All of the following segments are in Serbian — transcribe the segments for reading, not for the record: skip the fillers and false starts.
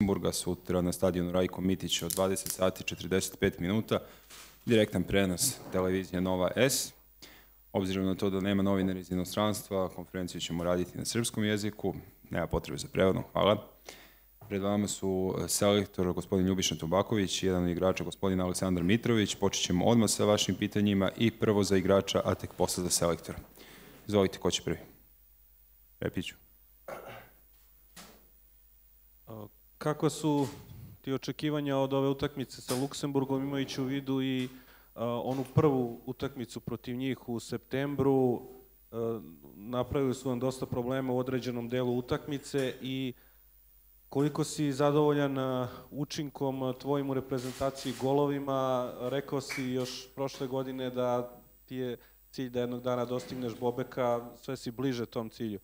Luksemburga sutra na stadionu Rajko Mitić od 20 sati 45 minuta. Direktan prenos televizije Nova S. Obzirom na to da nema novinara iz inostranstva, konferenciju ćemo raditi na srpskom jeziku. Nema potrebe za prevodom, hvala. Pred vama su selektor gospodin Ljubiša Tobaković i jedan od igrača gospodin Aleksandar Mitrović. Počet ćemo odmah sa vašim pitanjima i prvo za igrača, a tek posle za selektora. Izvolite, ko će prvi? Repiću. Kakva su ti očekivanja od ove utakmice sa Luksemburgom, imajući u vidu i onu prvu utakmicu protiv njih u septembru? Napravili su vam dosta problema u određenom delu utakmice i koliko si zadovoljan učinkom tvojim u reprezentaciji golovima? Rekao si još prošle godine da ti je cilj da jednog dana dostigneš Bobeka, sve si bliže tom cilju.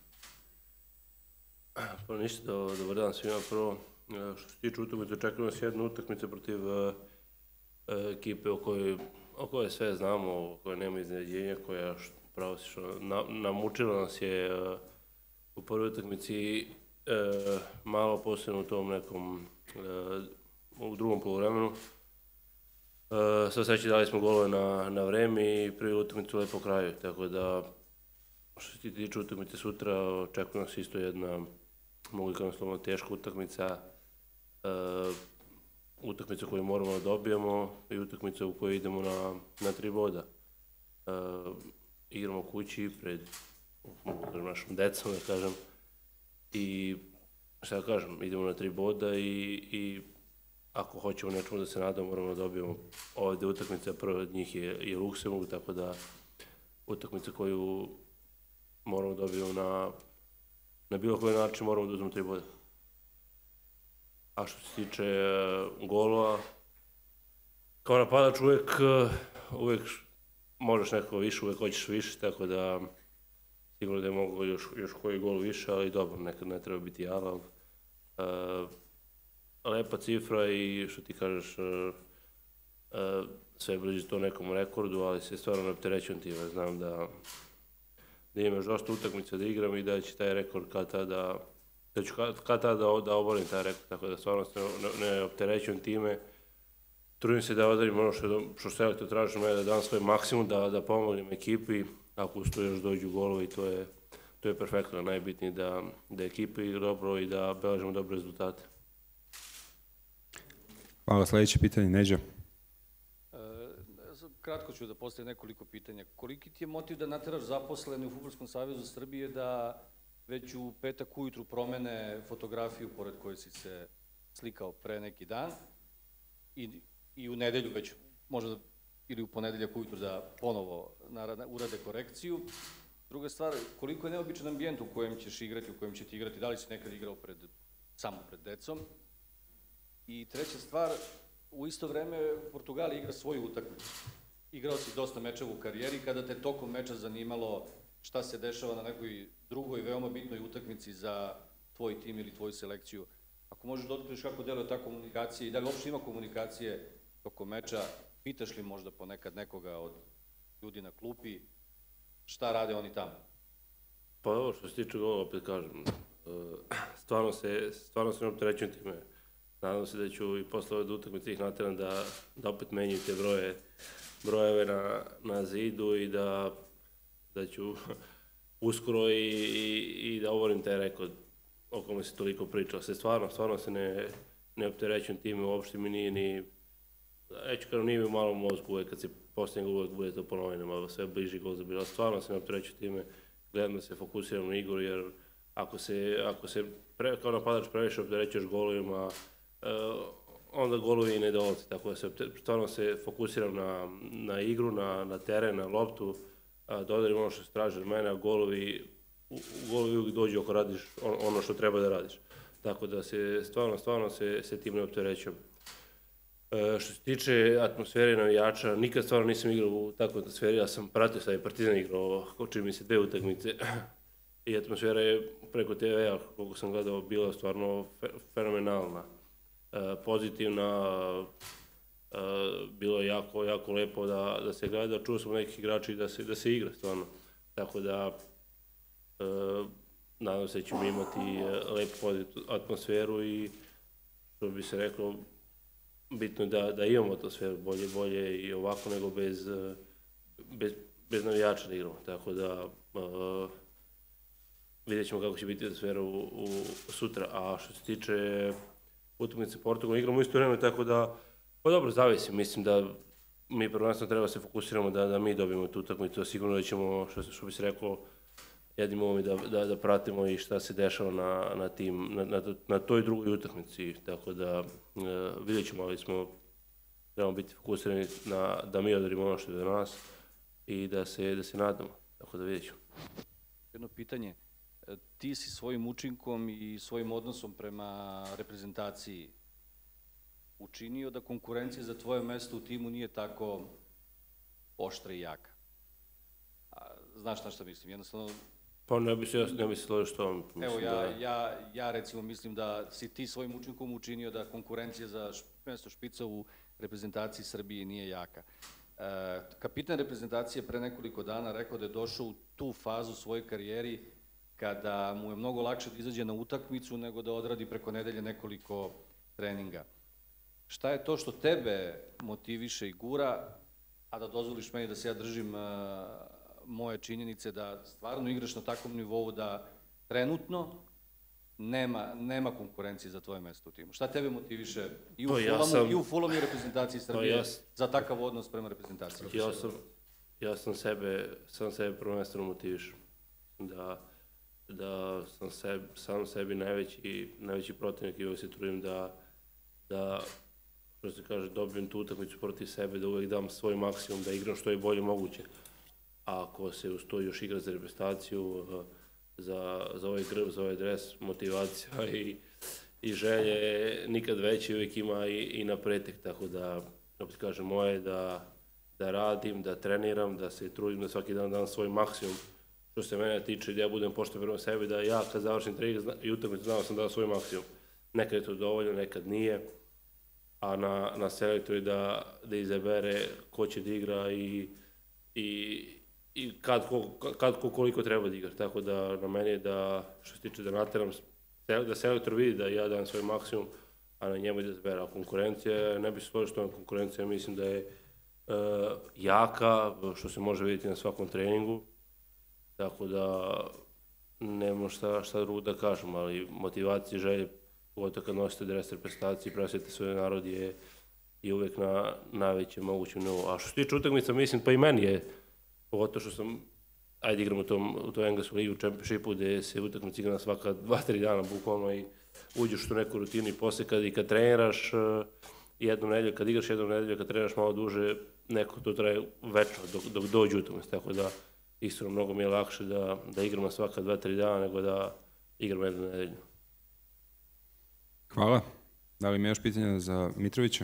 Pa ništa, dobar dan svima. Prvo, što se tiče utakmice, očekujemo nas jednu utakmicu protiv ekipe o kojoj sve znamo, o kojoj nema iznenađenja, koja pravo si što namučila nas je u prvoj utakmici malo posebno u tom nekom u drugom poluvremenu. Sve sreće dali smo golove na vreme i prvi utakmicu lepo kraju, tako da što se tiče utakmice sutra, očekuje nas isto jedna, mogu kažem slovno, teška utakmica, utakmica koju moramo da dobijemo i utakmica u kojoj idemo na 3 boda. Igramo kući pred našom decom, da kažem, i šta da kažem, idemo na 3 boda i ako hoćemo nečemu da se nadamo, moramo da dobijemo ovde utakmica, prva od njih je Luksemburg, tako da utakmica koju moramo da dobijemo na bilo koji način, moramo da uzmemo 3 boda. A što se tiče golova, kao napadač uvek možeš nekako više, uvek hoćeš više, tako da sigurno da je mogo još koji gol više, ali dobro, nekad ne treba biti jalav. Lepa cifra i što ti kažeš, sve bliži to nekom rekordu, ali se stvarno ne opterećujem time. Znam da imaš dosta utakmica da igram i da će taj rekord kad tada da oborim taj rekord, tako da stvarno se ne opterećujem time. Trudim se da odarim ono što selektor traži mene, da dam svoj maksimum, da pomognem ekipi, ako uz to još dođu golovi, to je perfektno, najbitnije da ekipa igra dobro i da beležimo dobre rezultate. Hvala, sledeće pitanje, Neđa. Kratko ću da postavim nekoliko pitanja. Koliki ti je motiv da nateraš zaposlene u Fudbalskom savezu Srbije da već u petak ujutru promene fotografiju pored koje si se slikao pre neki dan i u nedelju već, možda ili u ponedeljak ujutru da ponovo urade korekciju? Druga stvar, koliko je neobičan ambijent u kojem ćeš igrati, u kojem ćete igrati, da li si nekad igrao samo pred decom? I treća stvar, u isto vreme Portugal igra svoju utakmicu. Igrao si dosta mečeva u karijeri, kada te tokom meča zanimalo šta se dešava na nekoj drugoj veoma bitnoj utakmici za tvoj tim ili tvoju selekciju. Ako možeš da otkriješ kako deluje ta komunikacija i da li uopšte ima komunikacije tokom meča, pitaš li možda ponekad nekoga od ljudi na klupi šta rade oni tamo? Pa ovo što se tiče gola, opet kažem, stvarno se ne opterećujem time. Nadam se da ću i posle ove utakmice ih nateram da opet menjaju te brojeve na zidu i da ću uskoro i da oborim taj rekord o kome se toliko pričao. Stvarno se ne opterećujem time, uopšte mi nije ni, neću kažem, nije mi u malom mozgu uvek kad se posljednje uvek bude to po novinama, sve bliži gol za bilo. Stvarno se ne opterećujem time, gledam da se fokusiram na igru, jer ako se kao napadač previše opterećuješ golovima, onda golovi i ne dolaze, tako da stvarno se fokusiram na igru, na teren, na loptu, da odarim ono što se traži od mene, a golovi uvijek dođu ako radiš ono što treba da radiš. Tako da stvarno se tim ne opterećujem. Što se tiče atmosfere navijača, nikad stvarno nisam igrao u takvoj atmosferi, ja sam pratio sad i Partizan igrao, čini mi se 2 utakmice i atmosfera je preko TV-a, koliko sam gledao, bila stvarno fenomenalna, pozitivna, bilo je jako lepo da se gleda, čuo sam nekih igrača i da se igra stvarno, tako da nadam se da ćemo imati lepu atmosferu i što bi se reklo, bitno je da imamo atmosferu bolje i ovako nego bez navijača da igramo. Tako da vidjet ćemo kako će biti atmosfera sutra. A što se tiče utakmice Portugalom, igramo isto vreme, tako da, pa dobro, zavisi. Mislim da mi prvenstveno treba se fokusiramo da mi dobijemo tu utakmicu. Sigurno da ćemo, što bi se reklo, jednim ovom da pratimo i šta se dešava na toj drugoj utakmici. Tako da vidjet ćemo, ali trebamo biti fokusirani da mi odradimo ono što je do nas i da se nadamo. Tako da vidjet ćemo. Jedno pitanje. Ti si svojim učinkom i svojim odnosom prema reprezentaciji učinio da konkurencija za tvoje mesto u timu nije tako oštra i jaka. Znaš na šta mislim? Jednostavno... Pa ne bi se složio što vam mislim. Evo, ja recimo mislim da si ti svojim učinkom učinio da konkurencija za mesto špica u reprezentaciji Srbije nije jaka. Kapitan reprezentacije pre nekoliko dana rekao da je došao u tu fazu svoje karijeri kada mu je mnogo lakše da izađe na utakmicu nego da odradi preko nedelje nekoliko treninga. Šta je to što tebe motiviše i gura, a da dozvoliš meni da se ja držim moje činjenice da stvarno igraš na takvom nivou da trenutno nema konkurencije za tvoje mesto u timu? Šta tebe motiviše i u Fulamu i reprezentaciji Srbije za takav odnos prema reprezentaciji? Ja sam sebe prvenstveno motivišem. Da sam sebi najveći protivnik i uvijek se trudim da što se kaže, dobijem tu utakmicu protiv sebe, da uvijek dam svoj maksimum, da igram što je bolje moguće. A ako se uz to još igra za reprezentaciju, za ovaj grb, za ovaj dres, motivacija i želje nikad veće uvijek ima i na pretek. Tako da, opet kažem, moje je da radim, da treniram, da se trudim da svaki dan dam svoj maksimum. Što se mene tiče, da ja budem pošten prema sebi, da ja kad završim trening i utakmicu znao sam dao svoj maksimum. Nekad je to dovoljno, nekad nije. A na selektori da izabere ko će da igra i kad koliko treba da igra. Tako da na meni je da, što se tiče da nateram, da selektor vidi da ja dam svoj maksimum, a na njemu da izabere. A konkurencija, ne bi se složio što je konkurencija, mislim da je jaka, što se može vidjeti na svakom treningu. Tako da nemamo šta drugo da kažem, ali motivacija, želje, pogotovo kad nosite dres reprezentacije i predstavite svoj narod je uvek na najvećem mogućem nivou. A što se tiče utakmica, mislim, pa i meni je, pogotovo što sam, igram u toj engleskoj ligi, u Championshipu, gde se utakmica igra na svaka 2-3 dana, bukvalno, i uđeš u neku rutinu i posle kad treniraš jednu nedelju, kad igraš jednu nedelju, kad treniraš malo duže, neko to traje večno dok dođe utakmica, tako da iskreno mnogo mi je lakše da igram na svaka 2-3 dana nego da igram jednu nedelju. Hvala. Da li ima još pitanja za Mitrovića?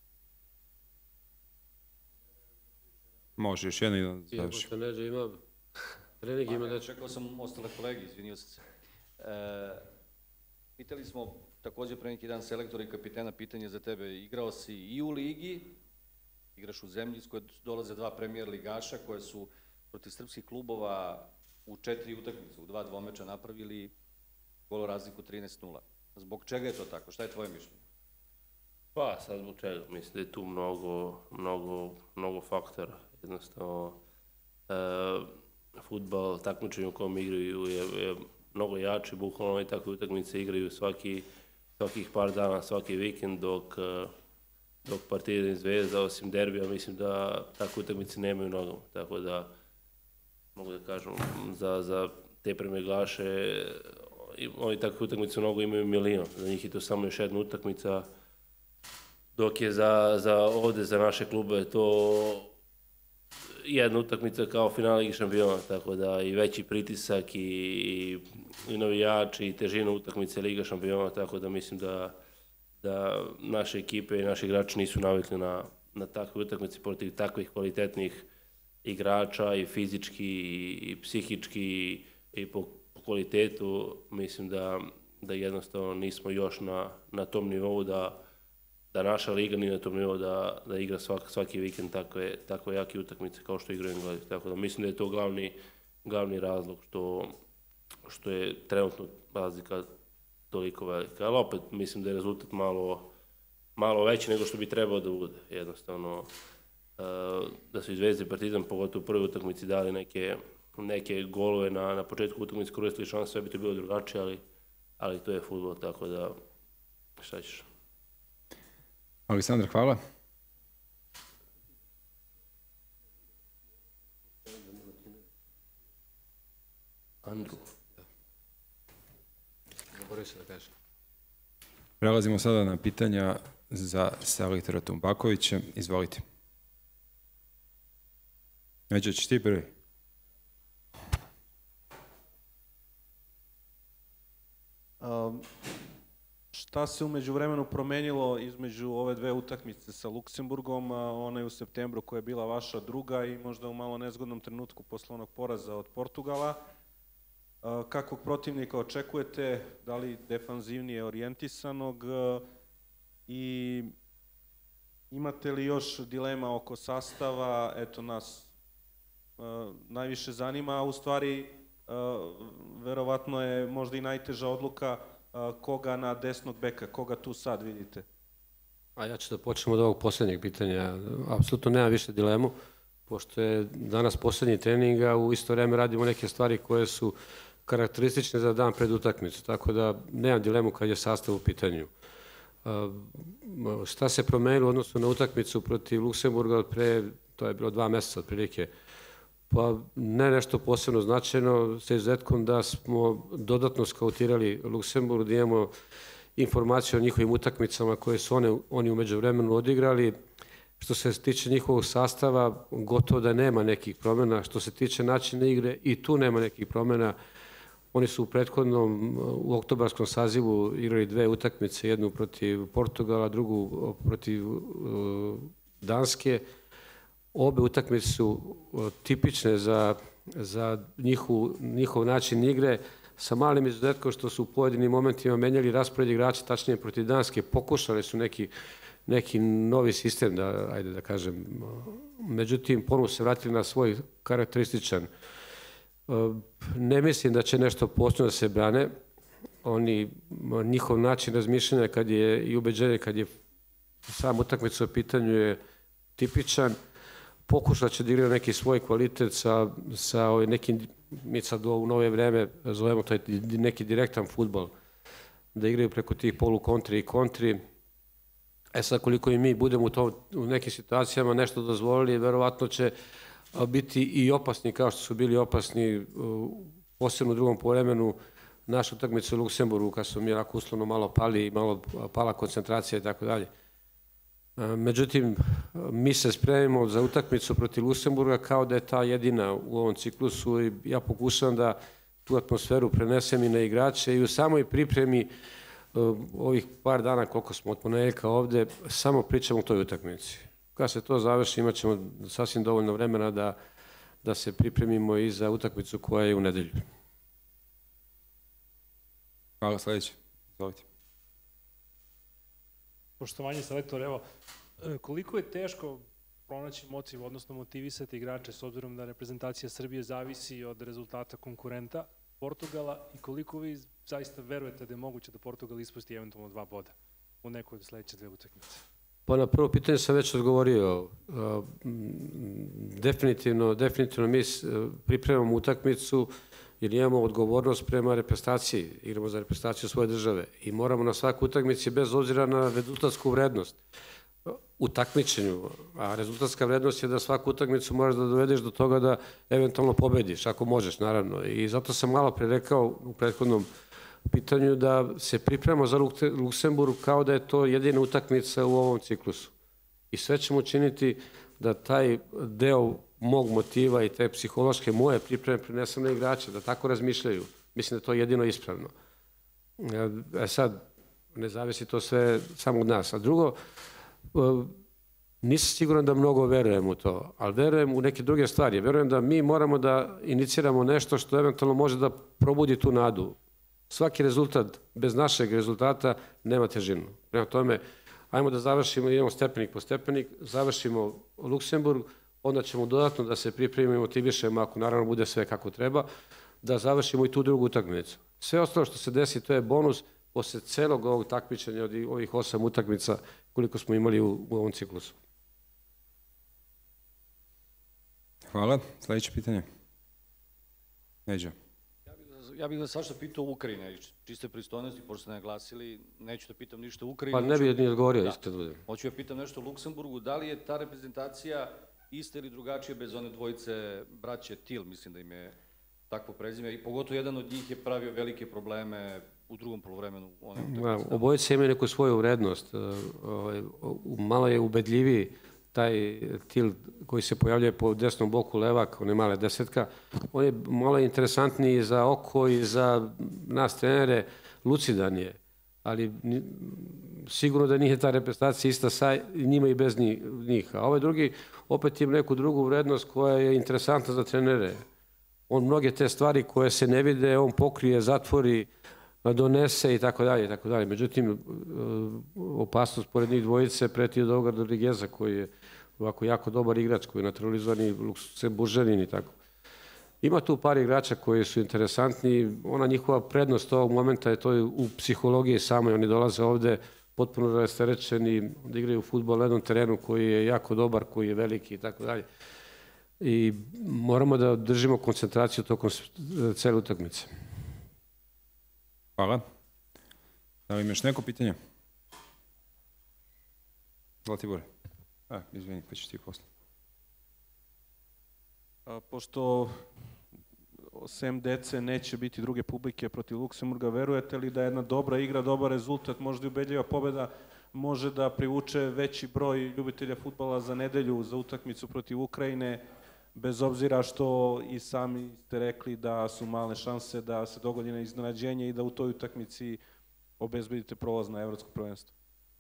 Može, još jedno i da završi. Pošto neđe imam, trening ima da... Čekao sam ostale kolege, izvinio sam se. Pitali smo takođe pre neki dan selektora i kapitena pitanje za tebe. Igrao si i u ligi, igraš u zemlji iz koje dolaze 2 premijer ligaša koje su protiv srpskih klubova u 4 utakmice, u 2 dvomeča napravili golo razliku 13-0. Zbog čega je to tako? Šta je tvoje mišljenje? Pa, sad zbog čega. Mislim da je tu mnogo faktora. Jednostavno, fudbal, takmičenje u kom igraju je mnogo jači, bukvalno i takve utakmice igraju svakih par dana, svaki vikend, dok Partizan i Zvezda, osim derbija, mislim da takve utakmice nemaju mnogo. Tako da, mogu da kažem, za te premijeglaše, oni takve utakmice mnogo imaju milion. Za njih je to samo još jedna utakmica, dok je ovde za naše klube to jedna utakmica kao finale Lige šampiona, tako da i veći pritisak i navijači i težina utakmice Liga šampiona, tako da mislim da naše ekipe i naši igrači nisu navikli na takve utakmice protiv takvih kvalitetnih igrača i fizički i psihički i po kvalitetu. Mislim da jednostavno nismo još na tom nivou da naša liga nije na tom nivou da igra svaki vikend takve jake utakmice kao što igraju Englezi. Tako da mislim da je to glavni razlog što je trenutno razlika toliko velika, ali opet mislim da je rezultat malo veći nego što bi trebao da bude. Jednostavno, da su i Zvezda i Partizan, pogotovo u prvoj utakmici, dali neke golove na početku utakmice, koristili šanse, sve bi to bilo drugačije, ali to je fudbal, tako da šta ćeš. Aleksandar, hvala. Andru. Zaboravio se da kažem. Prelazimo sada na pitanja za selektora Tumbakovića. Izvolite. Neđe, ćeš ti prvi? Šta se umeđu vremenu promenilo između ove dve utakmice sa Luksemburgom, ona je u septembru koja je bila vaša druga i možda u malo nezgodnom trenutku posle onog poraza od Portugala? Kakvog protivnika očekujete, da li defanzivnije orijentisanog i imate li još dilema oko sastava? Eto, nas najviše zanima, a u stvari verovatno je možda i najteža odluka koga na desnog beka, koga tu sad vidite? A ja ću da počnem od ovog poslednjeg pitanja. Apsolutno nema više dilemu, pošto je danas poslednji trening, a u isto vreme radimo neke stvari koje su karakteristične za dan pred utakmicu, tako da nemam dilemu kad je sastav u pitanju. Šta se promenilo u odnosu na utakmicu protiv Luksemburga od pre, to je bilo 2 meseca otprilike, pa ne nešto posebno značajno, sa izuzetkom da smo dodatno skautirali Luksemburg, da imamo informaciju o njihovim utakmicama koje su oni umeđu vremenu odigrali. Što se tiče njihovog sastava, gotovo da nema nekih promjena. Što se tiče načina igre, i tu nema nekih promjena. Oni su u oktobarskom sazivu igrali 2 utakmice, jednu protiv Portugala, drugu protiv Danske. Obe utakmice su tipične za njihov način igre, sa malim izuzetkom što su u pojedinim momentima menjali raspored igrača, tačnije protiv Danske. Pokušali su neki novi sistem, ajde da kažem. Međutim, ponovno se vratili na svoj karakterističan. Ne mislim da će nešto posebno da se brane. Njihov način razmišljanja i ubeđenje kad je sam utakmica u pitanju je tipičan. Pokušat će da igra neki svoj kvalitet sa nekim, mi sad u nove vreme zovemo to neki direktan fudbal, da igraju preko tih polukontri i kontri. Sad koliko i mi budemo u nekim situacijama nešto dozvolili, verovatno će biti i opasni kao što su bili opasni posebno u drugom povremenu našu utakmicu u Luksemburgu, kad su mi onako uslovno malo pali i malo pala koncentracija i tako dalje. Međutim, mi se spremimo za utakmicu protiv Luksemburga kao da je ta jedina u ovom ciklusu i ja pokušavam da tu atmosferu prenesem i na igrače i u samoj pripremi ovih par dana koliko smo od ponedeljka ovde, samo pričamo o toj utakmici. Kada se to završi, imat ćemo sasvim dovoljno vremena da se pripremimo i za utakmicu koja je u nedelju. Hvala, sledeće. Izvolite. Poštovanje selektor, evo, koliko je teško pronaći motiv, odnosno motivisati igrače s obzirom da reprezentacija Srbije zavisi od rezultata konkurenta Portugala i koliko vi zaista verujete da je moguće da Portugal ispusti eventualno 2 boda u nekoj od sledeće 2 utakmice? Pa na prvo pitanje sam već odgovorio. Definitivno mi pripremamo utakmicu jer imamo odgovornost prema reprezentaciji, igramo za reprezentaciju svoje države i moramo na svaku utakmici, bez obzira na rezultatsku vrednost, u takmičenju, a rezultatska vrednost je da svaku utakmicu moraš da dovedeš do toga da eventualno pobediš, ako možeš, naravno. I zato sam malo pre rekao u prethodnom pitanju da se pripremamo za Luksemburg kao da je to jedina utakmica u ovom ciklusu. I sve ćemo učiniti da taj deo mog motiva i te psihološke moje pripreme prenesem na igrače, da tako razmišljaju. Mislim da je to jedino ispravno. Sad, ne zavisi to sve samo od nas. A drugo, nisam siguran da mnogo verujem u to, ali verujem u neke druge stvari. Verujem da mi moramo da iniciramo nešto što eventualno može da probudi tu nadu. Svaki rezultat, bez našeg rezultata, nema težinu. Prema tome, ajmo da završimo, idemo stepenik po stepenik, završimo Luksemburg, onda ćemo dodatno da se pripremimo i motivišemo, ako naravno bude sve kako treba, da završimo i tu drugu utakmicu. Sve ostalo što se desi, to je bonus, posle celog ovog takmičenja od ovih 8 utakmica koliko smo imali u ovom ciklusu. Hvala. Sljedeće pitanje. Neđo. Ja bih vas Saša pitao o Ukrajine, čiste pristojnosti, pošto ste naglasili, neću da pitam ništa o Ukrajini. Pa ne bih ni odgovorio, iskreno. Hoću da pitam nešto o Luksemburgu, da li je ta reprezentacija ista ili drugačija bez one dvojice braće Til, mislim da im je takvo prezime, i pogotovo jedan od njih je pravio velike probleme u drugom polovremenu. Obojice imaju neku svoju vrednost, malo je ubedljiviji taj Til koji se pojavljuje po desnom boku levak, one male desetka, on je malo interesantniji za oko i za nas trenere, lucidan je, ali sigurno da nije ta reprezentacija ista sa njima i bez njih. A ovaj drugi opet ima neku drugu vrednost koja je interesantna za trenere. On mnoge te stvari koje se ne vide, on pokrije, zatvori, donese i tako dalje, i tako dalje. Međutim, opasnost pored njih dvojice preti od ovoga Rodrigueza koji je ovako jako dobar igrač, koji je naturalizovani Luksemburžanin i tako. Ima tu par igrača koji su interesantni. Ona njihova prednost ovog momenta je to u psihologiji samoj. Oni dolaze ovde potpuno rasterećeni, da igraju fudbal na jednom terenu koji je jako dobar, koji je veliki i tako dalje. I moramo da držimo koncentraciju tokom cele utakmice. Hvala. Da li imaš neko pitanje? Zlatibore. Izvini, pa ćeš ti posle. Pošto sem dece neće biti druge publike protiv Luksemburga, verujete li da jedna dobra igra, dobar rezultat, možda i ubedljiva pobeda, može da privuče veći broj ljubitelja fudbala za nedelju za utakmicu protiv Ukrajine, bez obzira što i sami ste rekli da su male šanse da se dogodi na iznenađenje i da u toj utakmici obezbedite prolaz na evropsko prvenstvo?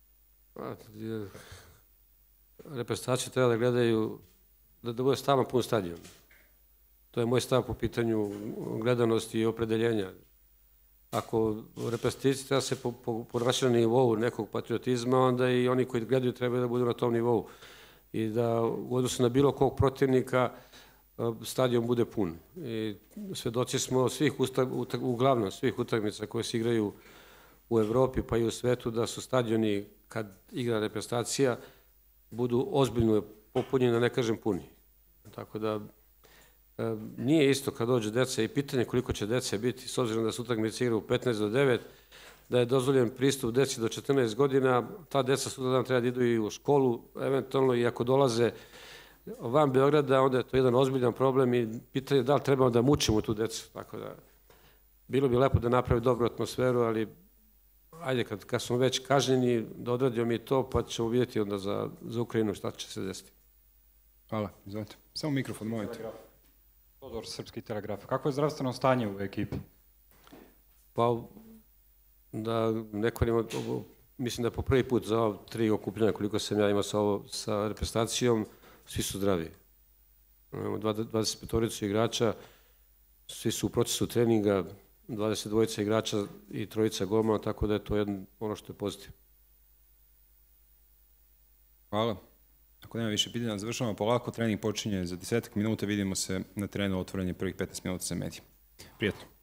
Reprezentacije treba da gledaju, da bude stalno pun stadion. To je moj stav po pitanju gledanosti i opredeljenja. Ako reprezentacije treba se ponašati na nivou nekog patriotizma, onda i oni koji gledaju trebaju da budu na tom nivou. I da u odnosu na bilo kog protivnika stadion bude pun. I svedoci smo uglavnom svih utakmica koje se igraju u Evropi pa i u svetu, da su stadioni, kad igra reprezentacija, budu ozbiljno popunjeni, da ne kažem puni. Tako da nije isto kad dođe deca i pitanje koliko će dece biti, s obzirom da su utakmice igra u 15 do 9, da je dozvoljen pristup deci do 14 godina, ta deca sutradan treba da idu i u školu, eventualno i ako dolaze van Beograda, onda je to jedan ozbiljan problem i pitanje je da li trebamo da mučimo tu decu. Tako da, bilo bi lepo da napravi dobru atmosferu, ali ajde, kad smo već kažnjeni, da odradimo mi to, pa ćemo vidjeti onda za Ukrajinu šta će se desiti. Hvala, izvolite. Samo mikrofon, molite. Todor, Srpski telegraf. Kako je zdravstveno stanje u ekipi? Pa, da neko ima, mislim da po prvi put za ovo 3 okupljanja koliko sam ja imao sa reprezentacijom, svi su zdravi. Imamo 25 igrača, svi su u procesu treninga, 22 igrača i 3 golmana, tako da je to ono što je pozitivno. Hvala. Ako nema više pitanja, završavamo polako. Trening počinje za 10 minuta. Vidimo se na terenu, otvorenje prvih 15 minuta za medije. Prijetno.